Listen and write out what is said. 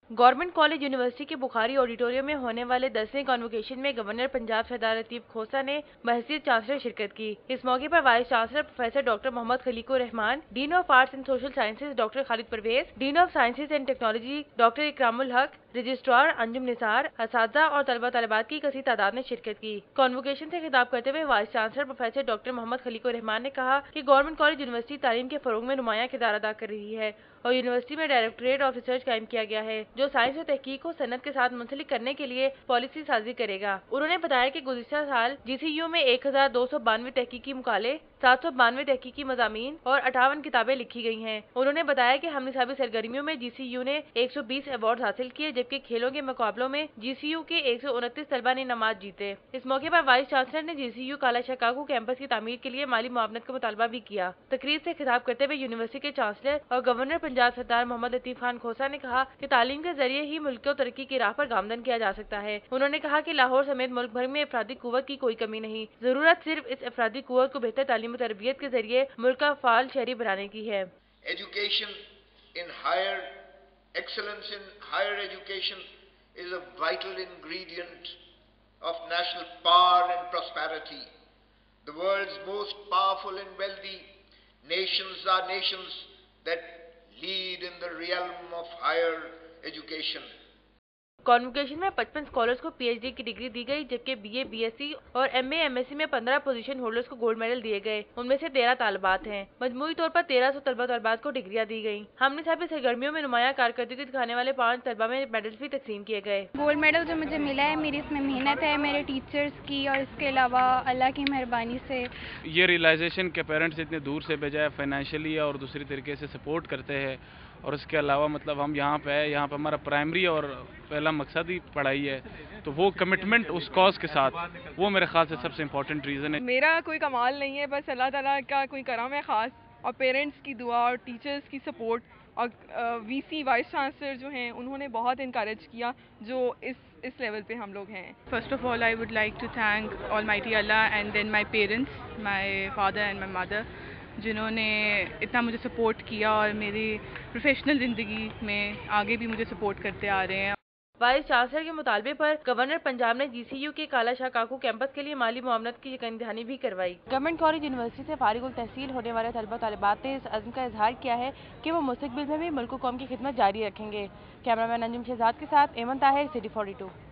Government college university के Bukhari auditorium में होने वाले 10वें कॉन्वोकेशन में गवर्नर पंजाब सरदार लतीफ खोसा ने बहसीत चांसलर शिरकत की। इस मौके पर vice chancellor professor doctor Mohammad Khaliqur Rehman, dean of arts and social sciences doctor Khalid Parvez, dean of sciences and technology doctor Ikramul Haq, registrar Anjum Nisar, असातिज़ा और तलबा तलबात की कसीर तादाद ने शिरकत की। कॉन्वोकेशन से खिताब करते हुए vice chancellor professor doctor Mohammad Khaliqur Rehman ने कहा कि गवर्नमेंट कॉलेज यूनिवर्सिटी तालीम के फरोग में नुमायां किरदार अदा कर रही है और यूनिवर्सिटी में डायरेक्टरेट ऑफ रिसर्च कायम किया गया है जो साइंस और तहकीक को सनत के साथ मुंसलिक करने के लिए पॉलिसी साजी करेगा। उन्होंने बताया कि गुज़िश्ता साल GCU में 1292 तहकीकी मुकाले, 792 तहकीकी मज़ामीन और 58 किताबें लिखी गई हैं। उन्होंने बताया कि हमनिसाबी सरगर्मियों में GCU ने 120 अवार्ड हासिल किए जबकि खेलों के मुकाबलों में GCU के 129 तलबा ने इनामात जीते। इस मौके पर वाइस चांसलर ने GCU काला शकाकू कैंपस की तामीर के लिए माली मुआवनत का मुतालबा भी किया। तकरीर से खिताब करते हुए यूनिवर्सिटी के चांसलर और गवर्नर पंजाब सरदार मोहम्मद लतीफ खान खोसा ने कहा कि तालीम के जरिए ही मुल्क को तरक्की की राह पर गामदन किया जा सकता है। उन्होंने कहा कि लाहौर समेत मुल्क भर में अफरादी कुव्वत की कोई कमी नहीं, जरूरत सिर्फ इस अफरादी कुव्वत को बेहतर तालीम और तरबियत के जरिए मुल्क का फाल शहरी बनाने की है। Education in higher excellence in higher education is a vital ingredient of national power and prosperity. The world's most powerful and wealthy nations are nations that lead in the realm of higher education. Convocation में 55 scholars को PhD की degree दी गई जबकि BA, BSc और MA, MSc में 15 position holders को gold medal दिए गए। उनमें से 13 तालिबात हैं। मजमूई तौर पर 1300 तलबा तलबात को डिग्रियां दी गई। हमनिसाबी सरगर्मियों में नुमायां कारकर्दगी दिखाने वाले 5 तलबा में मेडल्स भी तकसीम किए गए। गोल्ड मेडल जो मुझे मिला है मेरी इसमें मेहनत है, मेरे टीचर्स की और इसके अलावा अल्लाह की मेहरबानी से। ये रियलाइजेशन के पेरेंट्स इतने दूर से भेजा है, फाइनेंशियली और दूसरी तरीके से सपोर्ट करते हैं और उसके अलावा मतलब हम यहाँ पे है, यहाँ पे हमारा प्राइमरी और पहला मकसद ही पढ़ाई है, तो वो कमिटमेंट उस कॉज के साथ, वो मेरे ख्याल से सबसे इम्पोर्टेंट रीज़न है। मेरा कोई कमाल नहीं है, बस अल्लाह ताला का कोई करम है ख़ास और पेरेंट्स की दुआ और टीचर्स की सपोर्ट और VC वाइस चांसलर जो हैं उन्होंने बहुत इनकरेज किया जो इस लेवल पे हम लोग हैं। First of all I would like to thank almighty Allah and then my parents, my father and my mother, जिन्होंने इतना मुझे सपोर्ट किया और मेरी प्रोफेशनल ज़िंदगी में आगे भी मुझे सपोर्ट करते आ रहे हैं। वाइस चांसलर के मुतालबे पर गवर्नर पंजाब ने GCU के काला शकाकू कैंपस के लिए माली मुआवनत की यकीन दहानी भी करवाई। गवर्नमेंट कॉलेज यूनिवर्सिटी से फारिगुल तहसील होने वाले तलबा तालिबात ने इस अज़्म का इजहार किया है कि वो मुस्तकबिल में भी मुल्क कौम की खिदमत जारी रखेंगे। कैमरामैन अंजुम शहजाद के साथ एमन ताहिर, सिटी 42।